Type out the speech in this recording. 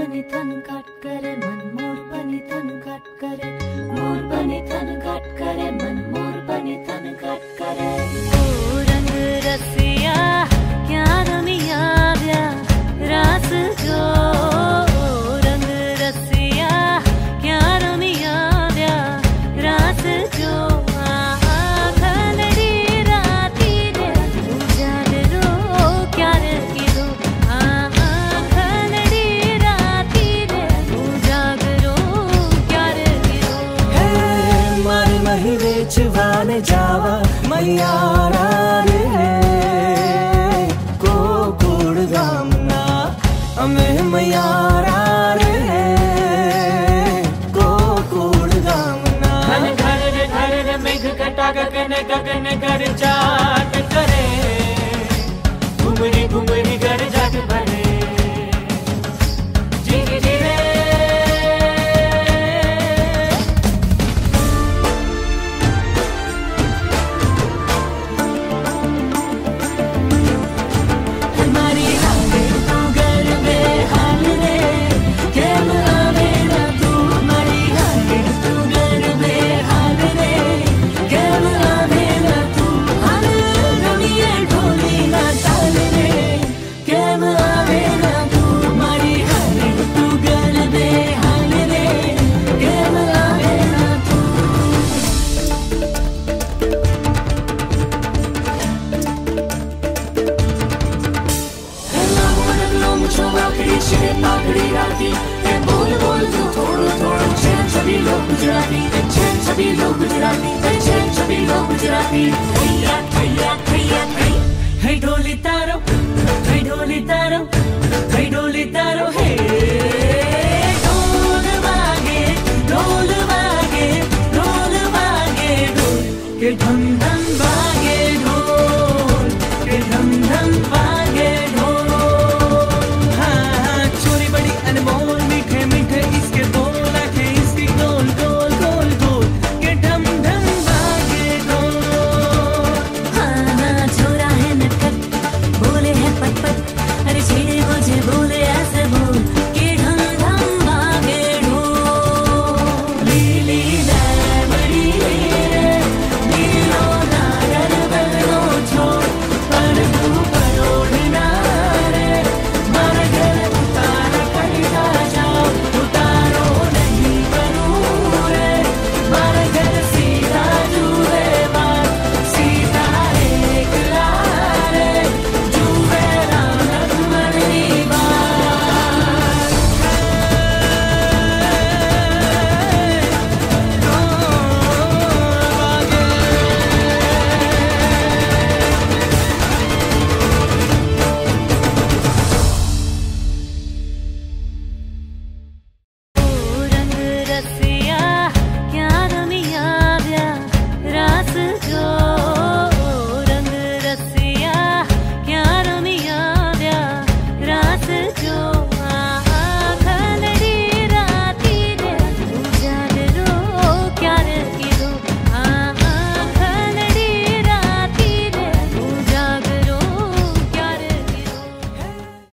पनि थन काट करे मन मोर पनि थन काट करे मोर पनि थन काट करे मन मोर पनि थन काट करे ओ रंग रसिया क्या रमिया व्या रास जो रंग रसिया क्या रमिया व्या रास जो चुवाने जावा मैयारा रे को गुड़गामना हमें मैयारा रे को गुड़गामना घर रे मेघ कटा गगन गगन कर जाट करे घुमरी घुमरी कर जाट भरे बोल बोल तू थोड़ो थोड़ो चैन सभी लोग गुजराती चैन सभी लोग गुजराती चैन सभी लोग गुजराती हैया हैया हैया है ढोली तारो है ढोली तारो है ढोली तारो है